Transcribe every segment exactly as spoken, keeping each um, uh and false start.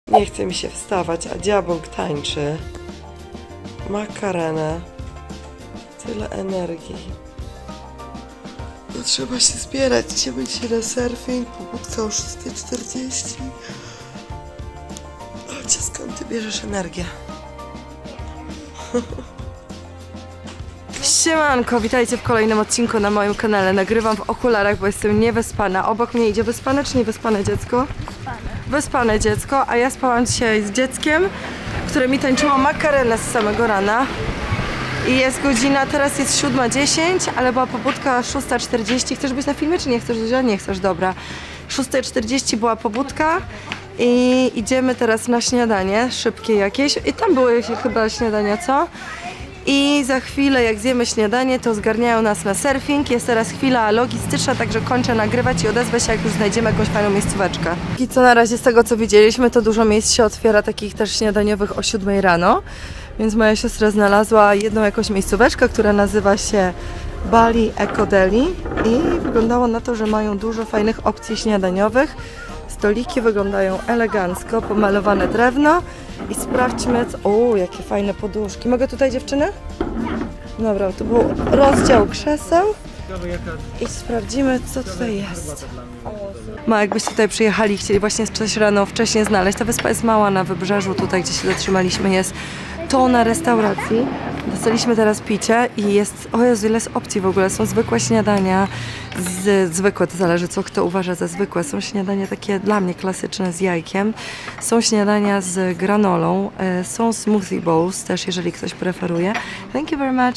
Nie chce mi się wstawać, a diabong tańczy. Makarenę. Tyle energii. No trzeba się zbierać. Idziemy dzisiaj na surfing. Pobudka o szósta czterdzieści. Chodźcie, skąd ty bierzesz energię? Siemanko, witajcie w kolejnym odcinku na moim kanale. Nagrywam w okularach, bo jestem niewyspana. Obok mnie idzie wyspane czy niewyspane dziecko? Wyspane. Wyspane dziecko, a ja spałam dzisiaj z dzieckiem, które mi tańczyło makarenę z samego rana. I jest godzina, teraz jest siódma dziesięć, ale była pobudka szósta czterdzieści. Chcesz być na filmie, czy nie chcesz? Nie chcesz, dobra. szósta czterdzieści była pobudka i idziemy teraz na śniadanie, szybkie jakieś. I tam były chyba śniadania, co? I za chwilę, jak zjemy śniadanie, to zgarniają nas na surfing. Jest teraz chwila logistyczna, także kończę nagrywać i odezwę się, jak już znajdziemy jakąś fajną miejscóweczkę. I co na razie z tego, co widzieliśmy, to dużo miejsc się otwiera, takich też śniadaniowych o siódmej rano. Więc moja siostra znalazła jedną jakąś miejscóweczkę, która nazywa się Bali Eco Deli i wyglądało na to, że mają dużo fajnych opcji śniadaniowych. Stoliki wyglądają elegancko, pomalowane drewno i sprawdźmy, co... O, jakie fajne poduszki. Mogę tutaj, dziewczyny? Dobra, to był rozdział krzeseł i sprawdzimy, co tutaj jest. Ma, jakbyście tutaj przyjechali i chcieli właśnie coś rano wcześniej znaleźć, ta wyspa jest mała na wybrzeżu, tutaj gdzie się zatrzymaliśmy jest tona restauracji. Dostaliśmy teraz picie i jest, o Jezu, ile jest opcji w ogóle, są zwykłe śniadania, z, zwykłe, to zależy co kto uważa za zwykłe, są śniadania takie dla mnie klasyczne z jajkiem, są śniadania z granolą, e, są smoothie bowls też, jeżeli ktoś preferuje. Thank you very much.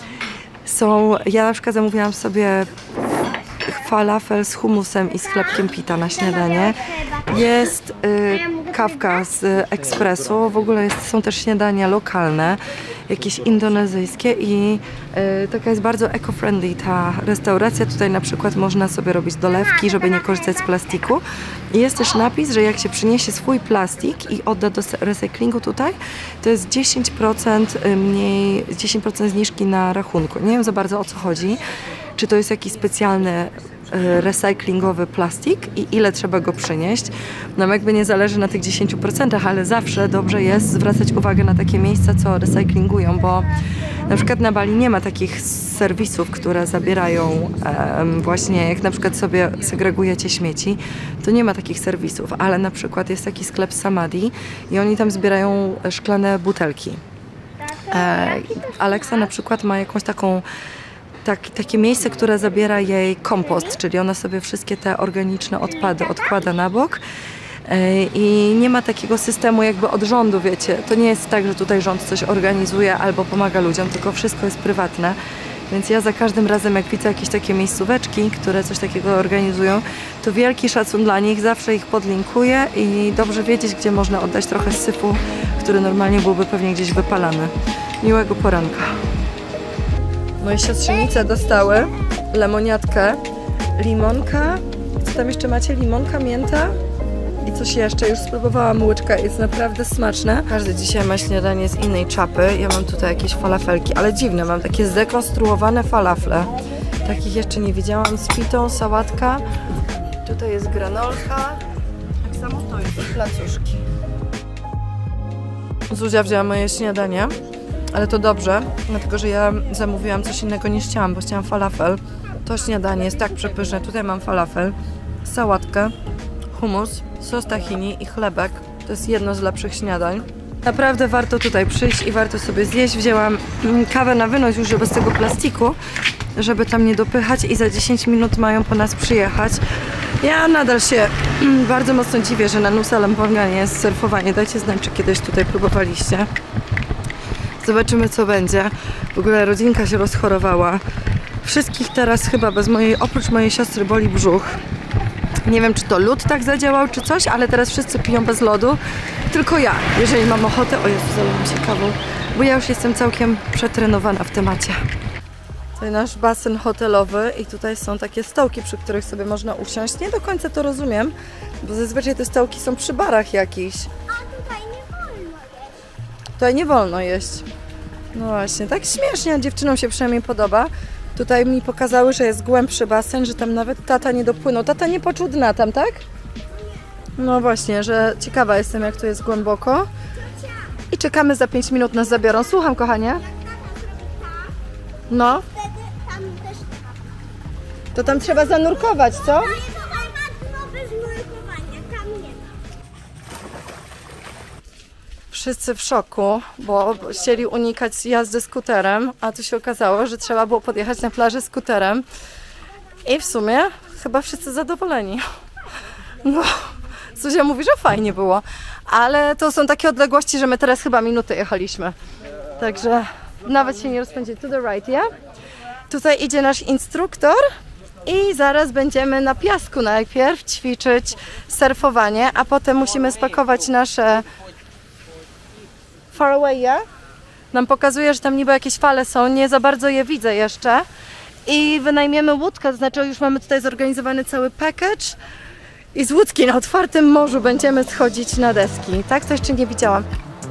Są, ja na przykład zamówiłam sobie falafel z hummusem i z chlebkiem pita na śniadanie. Jest y, kawka z ekspresu, w ogóle jest, są też śniadania lokalne, jakieś indonezyjskie i y, taka jest bardzo eco-friendly ta restauracja. Tutaj na przykład można sobie robić dolewki, żeby nie korzystać z plastiku. I jest też napis, że jak się przyniesie swój plastik i odda do recyklingu tutaj, to jest dziesięć procent mniej, dziesięć procent zniżki na rachunku. Nie wiem za bardzo o co chodzi. Czy to jest jakiś specjalny recyklingowy plastik i ile trzeba go przynieść. Nam jakby nie zależy na tych dziesięciu procentach, ale zawsze dobrze jest zwracać uwagę na takie miejsca, co recyklingują, bo na przykład na Bali nie ma takich serwisów, które zabierają um, właśnie, jak na przykład sobie segregujecie śmieci, to nie ma takich serwisów, ale na przykład jest taki sklep Samadhi i oni tam zbierają szklane butelki. E, Alexa na przykład ma jakąś taką Tak, takie miejsce, które zabiera jej kompost, czyli ona sobie wszystkie te organiczne odpady odkłada na bok i nie ma takiego systemu jakby od rządu, wiecie, to nie jest tak, że tutaj rząd coś organizuje albo pomaga ludziom, tylko wszystko jest prywatne, więc ja za każdym razem, jak widzę jakieś takie miejscóweczki, które coś takiego organizują, to wielki szacun dla nich, zawsze ich podlinkuję i dobrze wiedzieć, gdzie można oddać trochę syfu, który normalnie byłby pewnie gdzieś wypalany. Miłego poranka. Moje siostrzenice dostały lemoniatkę, limonka, co tam jeszcze macie? Limonka, mięta i coś jeszcze. Już spróbowałam, łyczka jest naprawdę smaczne. Każdy dzisiaj ma śniadanie z innej czapy. Ja mam tutaj jakieś falafelki, ale dziwne, mam takie zdekonstruowane falafle. Takich jeszcze nie widziałam, z pitą, sałatka. Tutaj jest granolka. Tak samo to jest placuszki. Zuzia wzięła moje śniadanie. Ale to dobrze, dlatego że ja zamówiłam coś innego niż chciałam, bo chciałam falafel. To śniadanie jest tak przepyszne. Tutaj mam falafel, sałatkę, hummus, sos tahini i chlebek. To jest jedno z lepszych śniadań. Naprawdę warto tutaj przyjść i warto sobie zjeść. Wzięłam kawę na wynos już bez tego plastiku, żeby tam nie dopychać i za dziesięć minut mają po nas przyjechać. Ja nadal się bardzo mocno dziwię, że na Nusa Lembonga nie jest surfowanie. Dajcie znać, czy kiedyś tutaj próbowaliście. Zobaczymy, co będzie. W ogóle rodzinka się rozchorowała. Wszystkich teraz chyba bez mojej, oprócz mojej siostry boli brzuch. Nie wiem, czy to lód tak zadziałał, czy coś, ale teraz wszyscy piją bez lodu. Tylko ja, jeżeli mam ochotę... O Jezu, zalewam się kawą, bo ja już jestem całkiem przetrenowana w temacie. Tutaj nasz basen hotelowy i tutaj są takie stołki, przy których sobie można usiąść. Nie do końca to rozumiem, bo zazwyczaj te stołki są przy barach jakichś. Tutaj nie wolno jeść. No właśnie, tak śmiesznie, dziewczynom się przynajmniej podoba. Tutaj mi pokazały, że jest głębszy basen, że tam nawet tata nie dopłynął. Tata nie poczuł dna tam, tak? No właśnie, że ciekawa jestem, jak tu jest głęboko. I czekamy, za pięć minut nas zabiorą. Słucham, kochanie. No. To tam trzeba zanurkować, co? Wszyscy w szoku, bo chcieli unikać jazdy skuterem, a tu się okazało, że trzeba było podjechać na plażę skuterem. I w sumie chyba wszyscy zadowoleni. No, Zuzia mówi, że fajnie było, ale to są takie odległości, że my teraz chyba minutę jechaliśmy. Także nawet się nie rozpędzi. To the right, yeah? Tutaj idzie nasz instruktor i zaraz będziemy na piasku najpierw ćwiczyć surfowanie, a potem musimy spakować nasze far away, yeah? Nam pokazuje, że tam niby jakieś fale są, nie za bardzo je widzę jeszcze. I wynajmiemy łódkę, to znaczy już mamy tutaj zorganizowany cały package. I z łódki na otwartym morzu będziemy schodzić na deski. Tak? To jeszcze nie widziałam.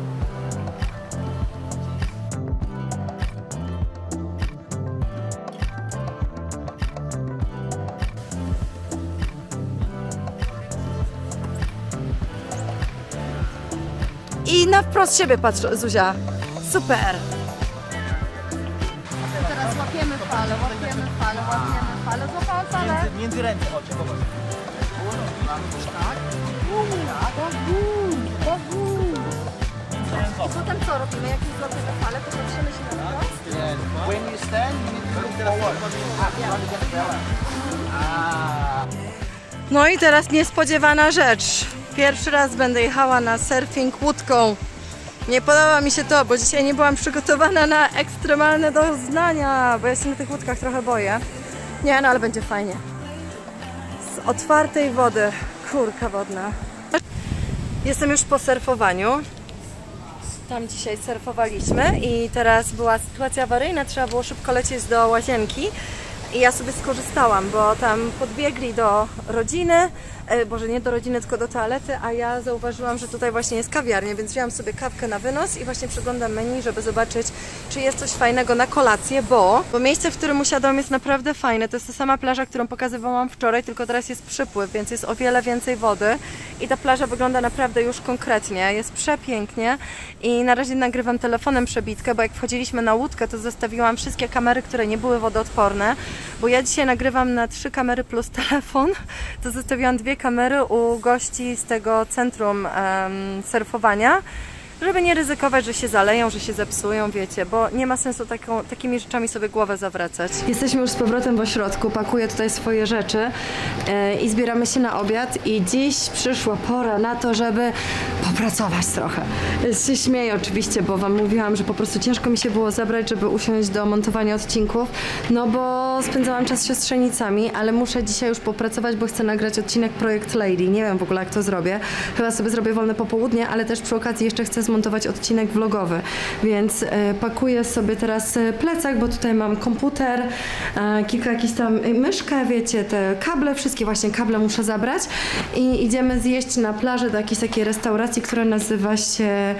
I na wprost siebie patrz, Zuzia. Super! Teraz łapiemy falę, łapiemy falę, łapiemy falę. Złapałam falę. Między, między ręce, chodźcie, popatrz. I potem co robimy? Jak nie złapiemy falę, to patrzymy się na wprost. When you stand, you need to look forward. No i teraz niespodziewana rzecz. Pierwszy raz będę jechała na surfing łódką. Nie podoba mi się to, bo dzisiaj nie byłam przygotowana na ekstremalne doznania, bo ja się na tych łódkach trochę boję. Nie, no ale będzie fajnie. Z otwartej wody, kurka wodna. Jestem już po surfowaniu. Tam dzisiaj surfowaliśmy i teraz była sytuacja awaryjna, trzeba było szybko lecieć do łazienki. I ja sobie skorzystałam, bo tam podbiegli do rodziny, e, boże nie do rodziny, tylko do toalety, a ja zauważyłam, że tutaj właśnie jest kawiarnia, więc wzięłam sobie kawkę na wynos i właśnie przeglądam menu, żeby zobaczyć, czy jest coś fajnego na kolację, bo, bo miejsce, w którym usiadłam, jest naprawdę fajne. To jest ta sama plaża, którą pokazywałam wczoraj, tylko teraz jest przypływ, więc jest o wiele więcej wody i ta plaża wygląda naprawdę już konkretnie, jest przepięknie i na razie nagrywam telefonem przebitkę, bo jak wchodziliśmy na łódkę, to zostawiłam wszystkie kamery, które nie były wodoodporne. Bo ja dzisiaj nagrywam na trzy kamery plus telefon, to zostawiłam dwie kamery u gości z tego centrum um, surfowania, żeby nie ryzykować, że się zaleją, że się zepsują, wiecie, bo nie ma sensu taką, takimi rzeczami sobie głowę zawracać. Jesteśmy już z powrotem w ośrodku, pakuję tutaj swoje rzeczy yy, i zbieramy się na obiad i dziś przyszła pora na to, żeby popracować trochę. Się śmieję oczywiście, bo wam mówiłam, że po prostu ciężko mi się było zabrać, żeby usiąść do montowania odcinków, no bo spędzałam czas z siostrzenicami, ale muszę dzisiaj już popracować, bo chcę nagrać odcinek Projekt Lady. Nie wiem w ogóle, jak to zrobię. Chyba sobie zrobię wolne popołudnie, ale też przy okazji jeszcze chcę zmontować odcinek vlogowy, więc e, pakuję sobie teraz plecak, bo tutaj mam komputer, e, kilka jakichś tam, myszkę, wiecie, te kable, wszystkie właśnie kable muszę zabrać i idziemy zjeść na plażę do jakiejś takiej restauracji, która nazywa się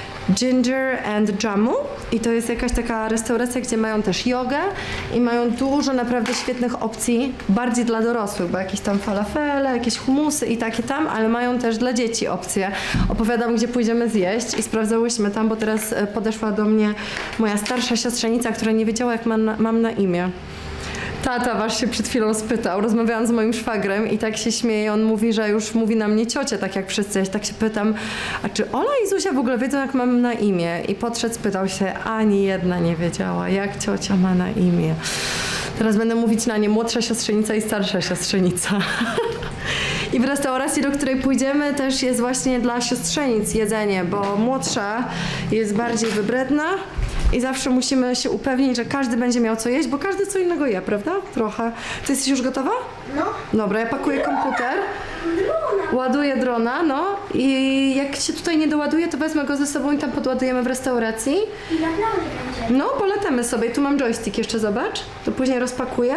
Ginger and Jamu i to jest jakaś taka restauracja, gdzie mają też jogę i mają dużo naprawdę świetnych opcji, bardziej dla dorosłych, bo jakieś tam falafele, jakieś humusy i takie tam, ale mają też dla dzieci opcje. Opowiadam, gdzie pójdziemy zjeść i sprawdzałyśmy tam, bo teraz podeszła do mnie moja starsza siostrzenica, która nie wiedziała, jak mam na, mam na imię. Tata wasz się przed chwilą spytał, rozmawiałam z moim szwagrem i tak się śmieje, on mówi, że już mówi na mnie ciocia, tak jak wszyscy. Ja tak się pytam, a czy Ola i Zuzia w ogóle wiedzą, jak mam na imię? I podszedł, spytał się, ani jedna nie wiedziała, jak ciocia ma na imię. Teraz będę mówić na nie młodsza siostrzenica i starsza siostrzenica. I w restauracji, do której pójdziemy, też jest właśnie dla siostrzenic jedzenie, bo młodsza jest bardziej wybredna i zawsze musimy się upewnić, że każdy będzie miał co jeść, bo każdy co innego je, prawda? Trochę. Ty jesteś już gotowa? No. Dobra, ja pakuję komputer, ładuję drona, no i jak się tutaj nie doładuje, to wezmę go ze sobą i tam podładujemy w restauracji. I na plaży będzie. No, polecamy sobie. Tu mam joystick jeszcze, zobacz. To później rozpakuję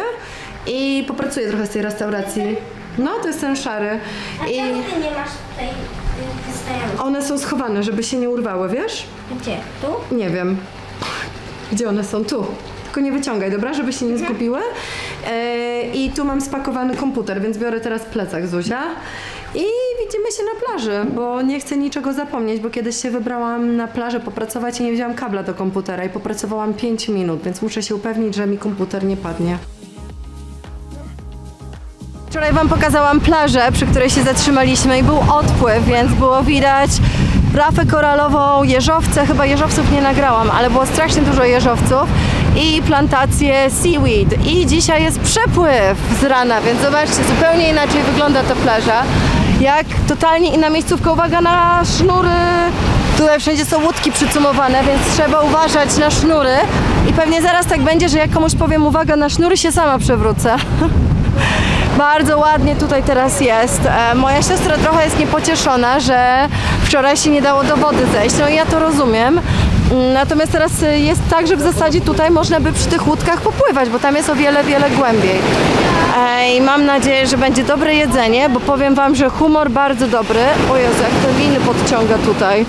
i popracuję trochę z tej restauracji. No, to jest ten szary. A I czemu ty nie masz tutaj y, wystających? one są schowane, żeby się nie urwały, wiesz? Gdzie? Tu? Nie wiem. Gdzie one są? Tu. Tylko nie wyciągaj, dobra? Żeby się nie zgubiły. E, I tu mam spakowany komputer, więc biorę teraz plecak Zuzia. I widzimy się na plaży, bo nie chcę niczego zapomnieć, bo kiedyś się wybrałam na plażę popracować i nie wzięłam kabla do komputera i popracowałam pięć minut, więc muszę się upewnić, że mi komputer nie padnie. Wczoraj wam pokazałam plażę, przy której się zatrzymaliśmy i był odpływ, więc było widać rafę koralową, jeżowce, chyba jeżowców nie nagrałam, ale było strasznie dużo jeżowców i plantacje seaweed. I dzisiaj jest przepływ z rana, więc zobaczcie, zupełnie inaczej wygląda ta plaża. Jak totalnie inna miejscówka, uwaga na sznury. Tutaj wszędzie są łódki przycumowane, więc trzeba uważać na sznury. I pewnie zaraz tak będzie, że jak komuś powiem uwaga na sznury, się sama przewrócę. Bardzo ładnie tutaj teraz jest. E, moja siostra trochę jest niepocieszona, że wczoraj się nie dało do wody zejść. No i ja to rozumiem. Natomiast teraz jest tak, że w zasadzie tutaj można by przy tych łódkach popływać, bo tam jest o wiele, wiele głębiej. E, I mam nadzieję, że będzie dobre jedzenie, bo powiem wam, że humor bardzo dobry. O Jezu, jak te liny podciąga tutaj.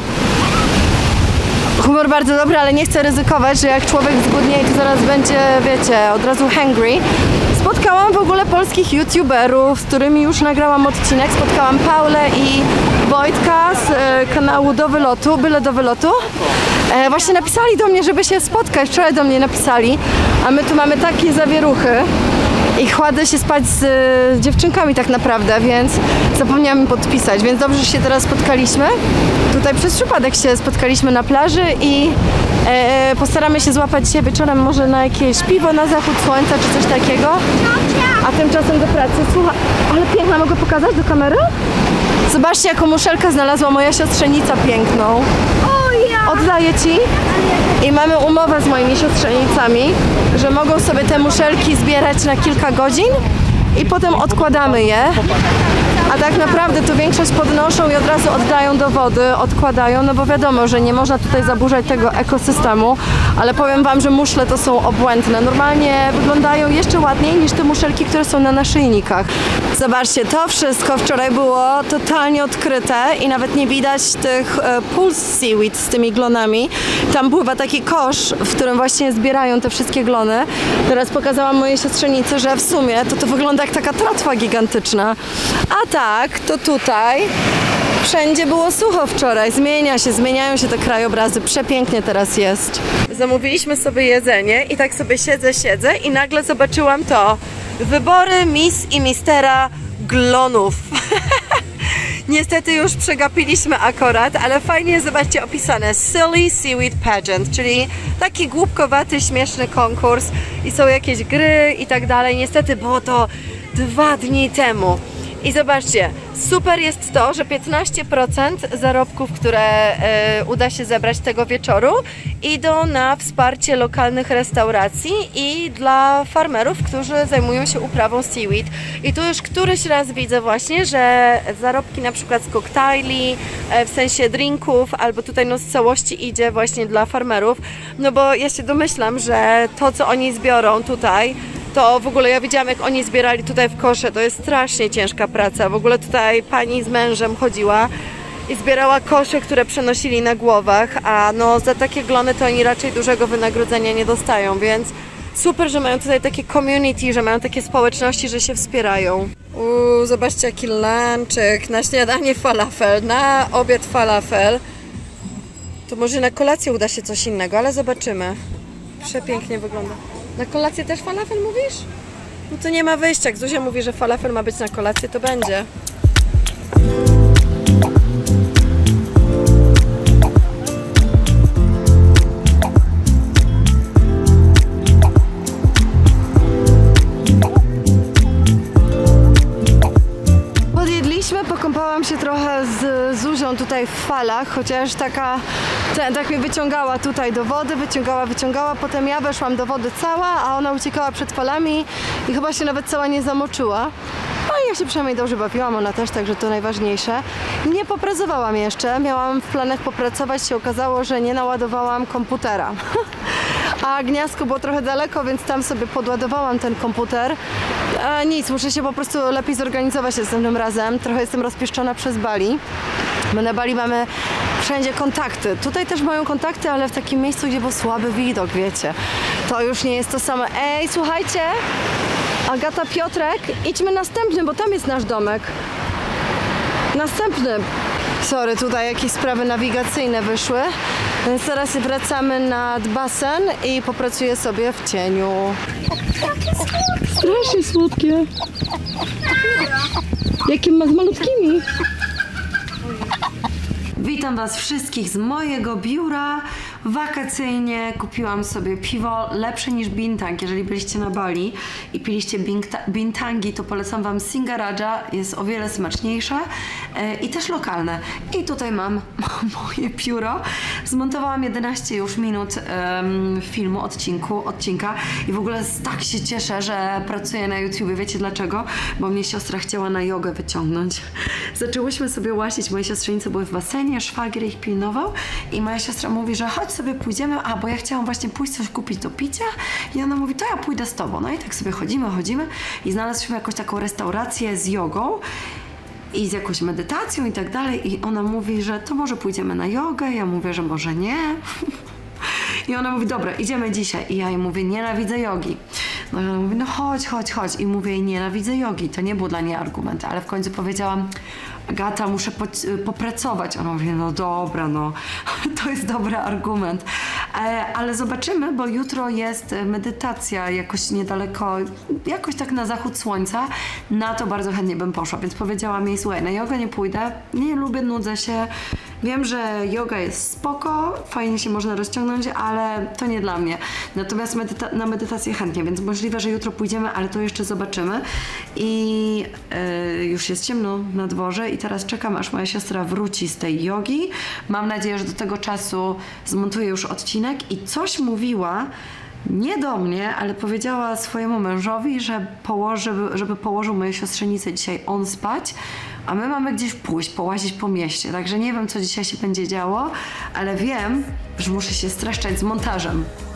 Humor bardzo dobry, ale nie chcę ryzykować, że jak człowiek zgłodnieje, to zaraz będzie, wiecie, od razu hangry. Spotkałam w ogóle polskich youtuberów, z którymi już nagrałam odcinek. Spotkałam Paulę i Wojtka z e, kanału Do Wylotu, Byle do Wylotu. E, właśnie napisali do mnie, żeby się spotkać. Wczoraj do mnie napisali, a my tu mamy takie zawieruchy i kładę się spać z e, dziewczynkami tak naprawdę, więc zapomniałam im podpisać, więc dobrze, że się teraz spotkaliśmy. Tutaj przez przypadek się spotkaliśmy na plaży i e, postaramy się złapać się wieczorem może na jakieś piwo na zachód słońca czy coś takiego. A tymczasem do pracy. Słuchaj, ale piękna, mogę pokazać do kamery? Zobaczcie, jaką muszelkę znalazła moja siostrzenica piękną. Oddaję ci. I mamy umowę z moimi siostrzenicami, że mogą sobie te muszelki zbierać na kilka godzin i potem odkładamy je. A tak naprawdę to większość podnoszą i od razu oddają do wody, odkładają, no bo wiadomo, że nie można tutaj zaburzać tego ekosystemu, ale powiem wam, że muszle to są obłędne. Normalnie wyglądają jeszcze ładniej niż te muszelki, które są na naszyjnikach. Zobaczcie, to wszystko wczoraj było totalnie odkryte i nawet nie widać tych e, pulse seaweed z tymi glonami. Tam pływa taki kosz, w którym właśnie zbierają te wszystkie glony. Teraz pokazałam mojej siostrzenicy, że w sumie to to wygląda jak taka tratwa gigantyczna. A tak, to tutaj wszędzie było sucho wczoraj. Zmienia się, zmieniają się te krajobrazy. Przepięknie teraz jest. Zamówiliśmy sobie jedzenie i tak sobie siedzę, siedzę i nagle zobaczyłam to. Wybory Miss i Mistera glonów. Niestety już przegapiliśmy akurat, ale fajnie jest, zobaczcie, opisane Silly Seaweed Pageant, czyli taki głupkowaty, śmieszny konkurs i są jakieś gry i tak dalej. Niestety było to dwa dni temu. I zobaczcie, super jest to, że piętnaście procent zarobków, które e, uda się zebrać tego wieczoru, idą na wsparcie lokalnych restauracji i dla farmerów, którzy zajmują się uprawą seaweed. I tu już któryś raz widzę właśnie, że zarobki na przykład z koktajli, e, w sensie drinków, albo tutaj no z całości idzie właśnie dla farmerów. No bo ja się domyślam, że to, co oni zbiorą tutaj, to w ogóle ja widziałam, jak oni zbierali tutaj w kosze, to jest strasznie ciężka praca. W ogóle tutaj pani z mężem chodziła i zbierała kosze, które przenosili na głowach, a no za takie glony to oni raczej dużego wynagrodzenia nie dostają, więc super, że mają tutaj takie community, że mają takie społeczności, że się wspierają. Uuu, zobaczcie jaki lunchek, na śniadanie falafel, na obiad falafel. To może na kolację uda się coś innego, ale zobaczymy. Przepięknie wygląda. Na kolację też falafel mówisz? No to nie ma wyjścia. Jak Zuzia mówi, że falafel ma być na kolację, to będzie. Podjedliśmy, pokąpałam się trochę z Zuzią tutaj w falach, chociaż taka, ten, tak mnie wyciągała tutaj do wody, wyciągała, wyciągała, potem ja weszłam do wody cała, a ona uciekała przed falami i chyba się nawet cała nie zamoczyła. No i ja się przynajmniej dobrze bawiłam, ona też, także to najważniejsze. Nie popracowałam jeszcze, miałam w planach popracować, się okazało, że nie naładowałam komputera. A gniazdko było trochę daleko, więc tam sobie podładowałam ten komputer. A nic, muszę się po prostu lepiej zorganizować następnym razem. Trochę jestem rozpieszczona przez Bali. My na Bali mamy wszędzie kontakty. Tutaj też mają kontakty, ale w takim miejscu, gdzie był słaby widok, wiecie. To już nie jest to samo. Ej, słuchajcie! Agata, Piotrek, idźmy następnym, bo tam jest nasz domek. Następny. Sorry, tutaj jakieś sprawy nawigacyjne wyszły. Więc teraz wracamy nad basen i popracuję sobie w cieniu. Strasznie słodkie. Jakie ma z malutkimi. Witam Was wszystkich z mojego biura. Wakacyjnie kupiłam sobie piwo lepsze niż Bintang. Jeżeli byliście na Bali i piliście Bintangi, to polecam Wam Singaraja. Jest o wiele smaczniejsze e, i też lokalne. I tutaj mam moje pióro. Zmontowałam jedenaście już minut um, filmu, odcinku, odcinka i w ogóle tak się cieszę, że pracuję na YouTubie. Wiecie dlaczego? Bo mnie siostra chciała na jogę wyciągnąć. Zaczęłyśmy sobie łazić. Moje siostrzenice były w basenie, szwagier ich pilnował i moja siostra mówi, że chodź sobie pójdziemy, a bo ja chciałam właśnie pójść coś kupić do picia i ona mówi, to ja pójdę z tobą. No i tak sobie chodzimy, chodzimy i znalazłyśmy jakąś taką restaurację z jogą i z jakąś medytacją i tak dalej i ona mówi, że to może pójdziemy na jogę, ja mówię, że może nie. I ona mówi, dobra, idziemy dzisiaj. I ja jej mówię, nienawidzę jogi. No i ona mówi, no chodź, chodź, chodź. I mówię jej, nienawidzę jogi. To nie był dla niej argument, ale w końcu powiedziałam, Agata, muszę po, popracować. Ona mówi, no dobra, no, to jest dobry argument. E, ale zobaczymy, bo jutro jest medytacja jakoś niedaleko, jakoś tak na zachód słońca. Na to bardzo chętnie bym poszła, więc powiedziałam jej, słuchaj, na jogę nie pójdę, nie lubię, nudzę się. Wiem, że yoga jest spoko, fajnie się można rozciągnąć, ale to nie dla mnie. Natomiast medyta na medytację chętnie, więc możliwe, że jutro pójdziemy, ale to jeszcze zobaczymy. I yy, już jest ciemno na dworze i teraz czekam, aż moja siostra wróci z tej jogi. Mam nadzieję, że do tego czasu zmontuję już odcinek i coś mówiła, nie do mnie, ale powiedziała swojemu mężowi, że położy, żeby położył mojej siostrzenicy dzisiaj on spać, a my mamy gdzieś pójść, połazić po mieście. Także nie wiem, co dzisiaj się będzie działo, ale wiem, że muszę się streszczać z montażem.